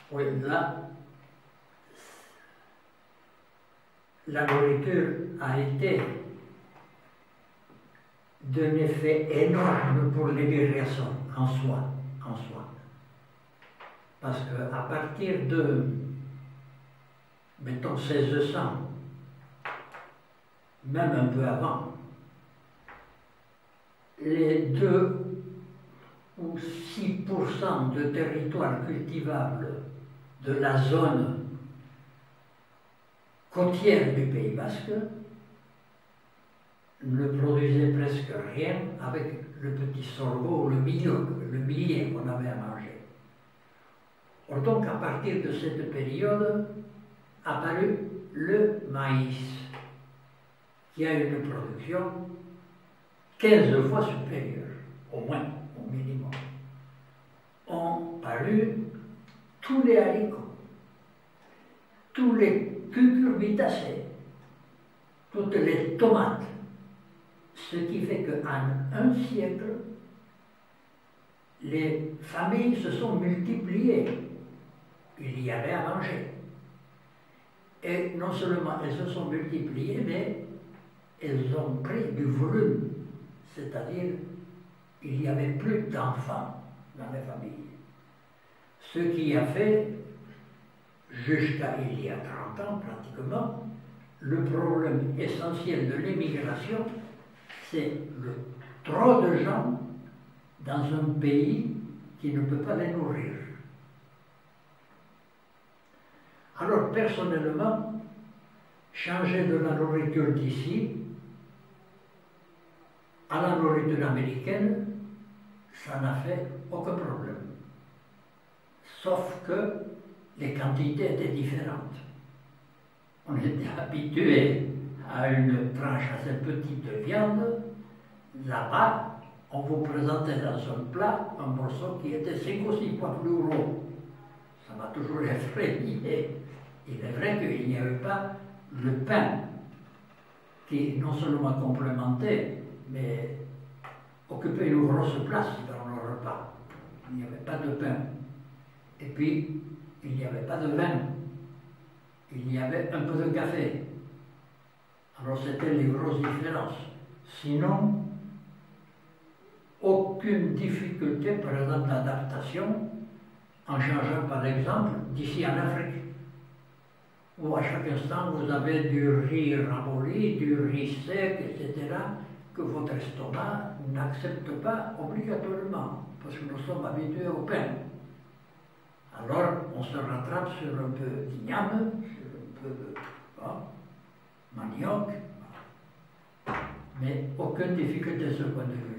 Oui, là, la nourriture a été d'un effet énorme pour l'émigration en soi. Parce qu'à partir de, mettons, 1600, même un peu avant, les 2 ou 6% de territoire cultivable de la zone côtière du Pays Basque ne produisait presque rien avec le petit sorgho, le millet qu'on avait à manger. Or donc, à partir de cette période, apparut le maïs, qui a une production 15 fois supérieure, au moins, au minimum. Ont paru tous les haricots, tous les cucurbitacées, toutes les tomates, ce qui fait qu'en un siècle, les familles se sont multipliées. Il y avait à manger. Et non seulement elles se sont multipliées, mais elles ont pris du volume. C'est-à-dire, il n'y avait plus d'enfants dans les familles. Ce qui a fait, jusqu'à il y a 30 ans pratiquement, le problème essentiel de l'émigration, c'est le trop de gens dans un pays qui ne peut pas les nourrir. Alors personnellement, changer de la nourriture d'ici à la nourriture américaine, ça n'a fait aucun problème. Sauf que les quantités étaient différentes. On était habitué à une tranche assez petite de viande. Là-bas, on vous présentait dans un plat un morceau qui était 5 ou 6 fois plus gros. Ça m'a toujours effrayé. Il est vrai qu'il n'y avait pas le pain qui non seulement complémentait, mais occupait une grosse place dans le repas. Il n'y avait pas de pain. Et puis, il n'y avait pas de vin. Il y avait un peu de café. Alors c'était les grosses différences. Sinon, aucune difficulté, par exemple, d'adaptation, en changeant par exemple d'ici en Afrique, où à chaque instant vous avez du riz ramolli, du riz sec, etc., que votre estomac n'accepte pas obligatoirement, parce que nous sommes habitués au pain. Alors on se rattrape sur un peu d'igname, sur un peu de manioc, mais aucune difficulté de ce point de vue.